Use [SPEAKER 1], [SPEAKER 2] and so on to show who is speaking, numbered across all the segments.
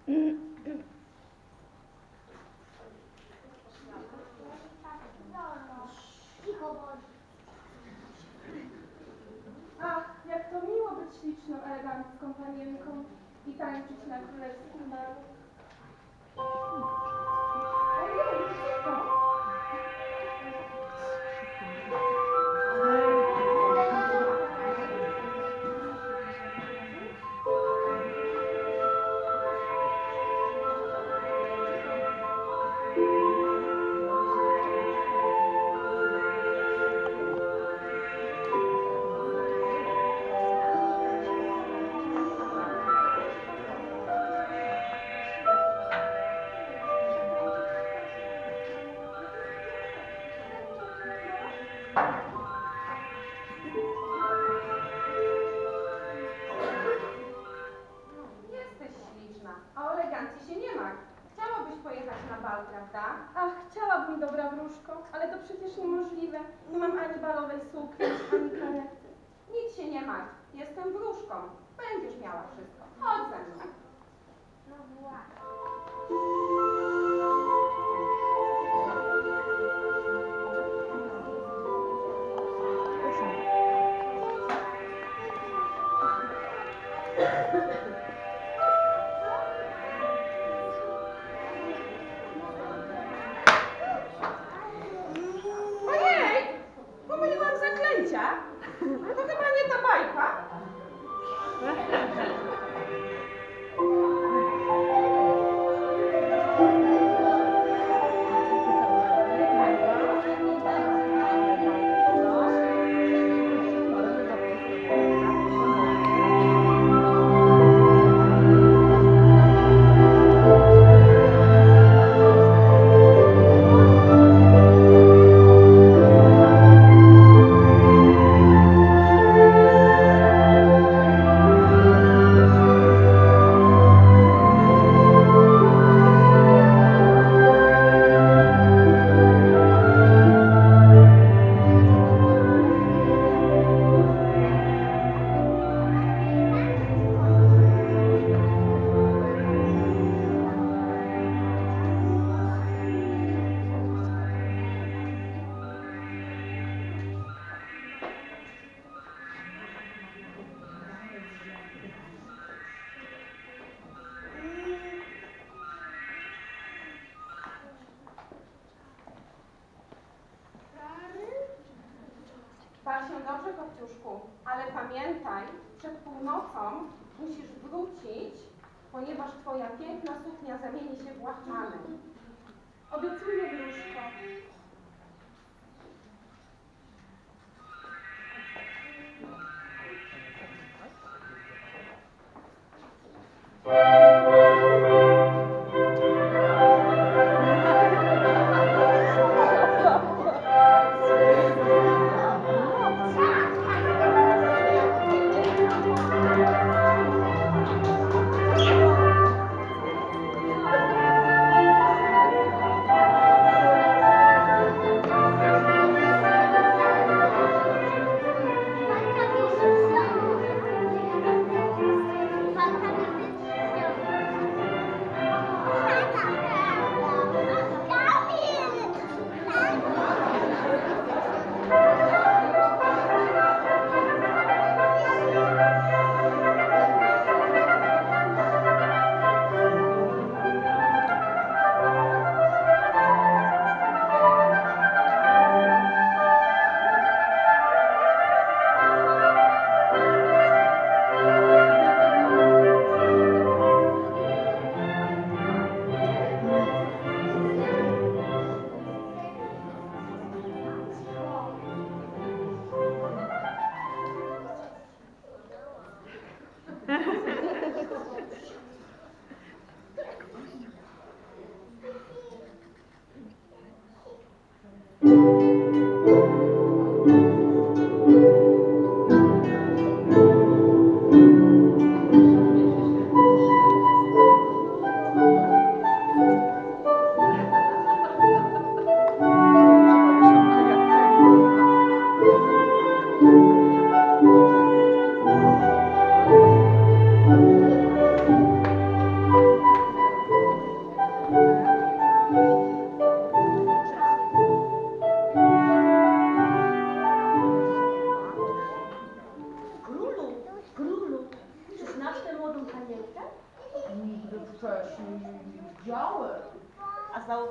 [SPEAKER 1] Ach, jak to miło być śliczną, elegancką panienką i tańczyć na królewskim balu. Ojej, co to? Ach, chciałabym, dobra wróżko, ale to przecież niemożliwe. Nie mam ani balowej sukni, ani karety.
[SPEAKER 2] Nic się nie martw. Jestem wróżką. Będziesz miała wszystko. Chodź ze mną.
[SPEAKER 3] No właśnie.
[SPEAKER 2] Ojej! Pomyliłam zaklęcia. To chyba nie ta bajka. Baw się dobrze, Kopciuszku, ale pamiętaj, przed północą musisz wrócić, ponieważ twoja piękna suknia zamieni się w łachmany.
[SPEAKER 1] Obiecuję, wróżko.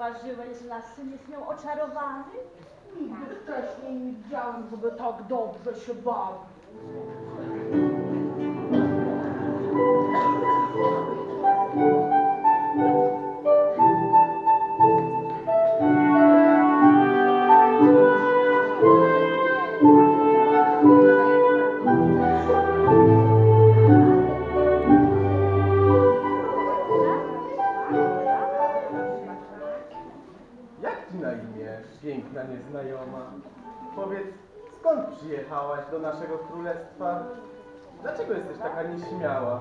[SPEAKER 3] zauważyłeś, że nasz syn jest nią oczarowany?
[SPEAKER 2] Nigdy wcześniej nie widziałem, żeby tak dobrze się bawił.
[SPEAKER 4] Jak ci na imię, piękna nieznajoma? Powiedz, skąd przyjechałaś do naszego królestwa? Dlaczego jesteś taka nieśmiała?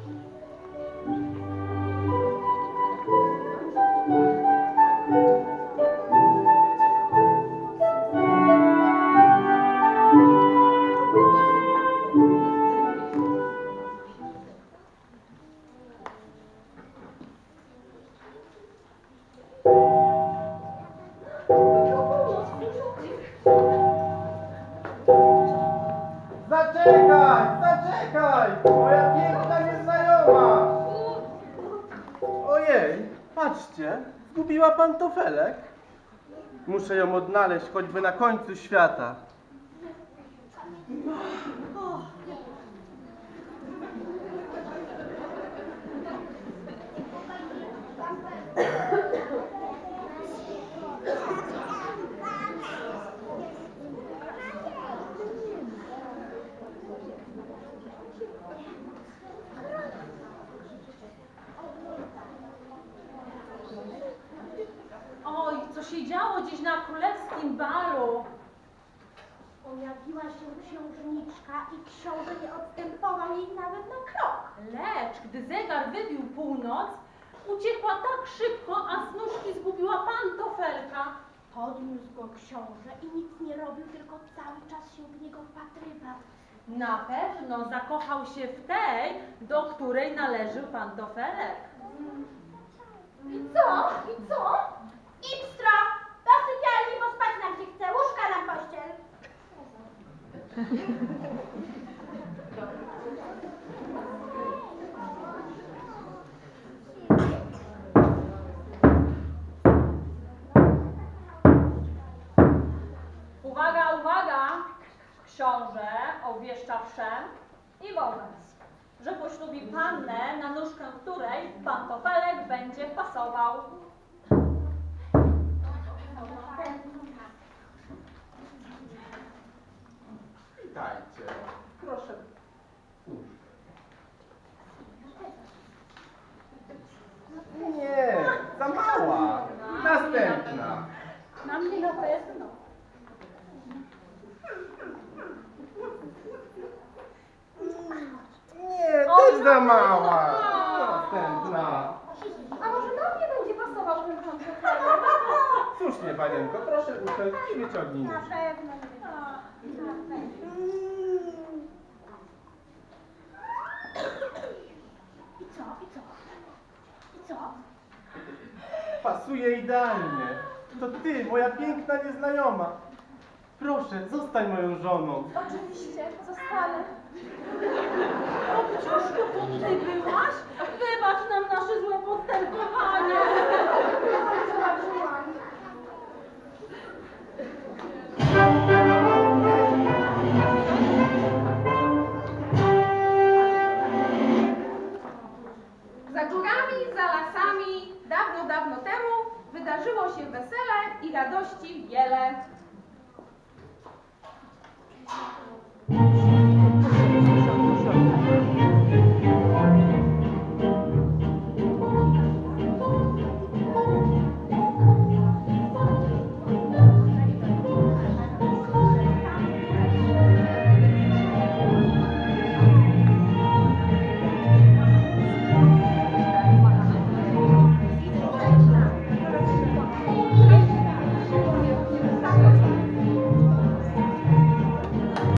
[SPEAKER 4] Zaczekaj! Zaczekaj! Moja piękna nieznajoma! Ojej, patrzcie, zgubiła pantofelek. Muszę ją odnaleźć choćby na końcu świata.
[SPEAKER 5] Oj, co się działo dziś na królewskim balu?
[SPEAKER 3] Pojawiła się księżniczka i książę nie odstępował jej nawet na krok.
[SPEAKER 5] Lecz gdy zegar wybił północ, uciekła tak szybko, a z nóżki zgubiła pantofelka.
[SPEAKER 3] Podniósł go książę i nic nie robił, tylko cały czas się w niego wpatrywał.
[SPEAKER 5] Na pewno zakochał się w tej, do której należył pantofelek.
[SPEAKER 3] I co? I co? Ipstro! Do sypialni, bo spać nam się chce. Łóżka na pościel.
[SPEAKER 5] Uwaga, uwaga! Książę obwieszcza wszem i wobec, że poślubi pannę, na nóżkę której pantofelek będzie pasował.
[SPEAKER 4] Witajcie.
[SPEAKER 2] Proszę.
[SPEAKER 4] Nie, za mała. Następna.
[SPEAKER 3] Na mnie na pewno.
[SPEAKER 4] Nie, też za mała. Następna.
[SPEAKER 1] A może do mnie będzie pasował ten pantofelek?
[SPEAKER 4] Słusznie, panienko, proszę usiąść i wyciągnij
[SPEAKER 3] Na
[SPEAKER 4] nóż.
[SPEAKER 3] pewno. Na pewno. I co? I co? I co?
[SPEAKER 4] Pasuje idealnie. To ty, moja piękna nieznajoma. Proszę, zostań moją żoną.
[SPEAKER 1] Oczywiście, zostanę.
[SPEAKER 5] O, Ciuszku, to ty byłaś? Wybacz nam nasze złe postępowanie.